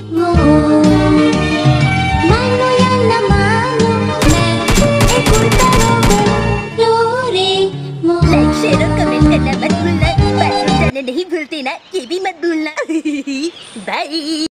वो मानो या न मानो मैं एक उड़ता डोरेमोन। लाइक शेयर और कमेंट करना मत भूलना, बाथरूम जाना नहीं भूलते ना, ये भी मत भूलना। बाय।